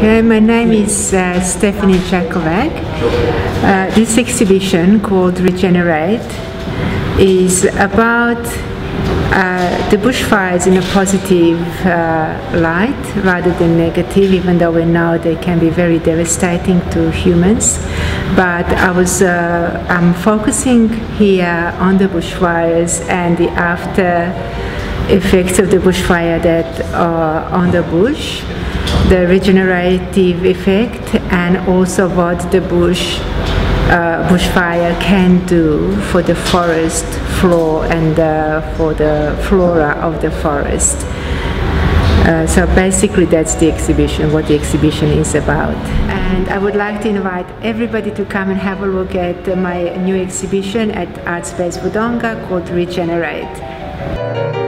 Okay, my name is Stephanie Jakovec. This exhibition called Regenerate is about the bushfires in a positive light rather than negative, even though we know they can be very devastating to humans. But I'm focusing here on the bushfires and the after effects of the bushfire that are on the bush, the regenerative effect, and also what the bushfire can do for the forest floor and for the flora of the forest. So basically that's the exhibition, what the exhibition is about. And I would like to invite everybody to come and have a look at my new exhibition at Art Space Wodonga called Regenerate.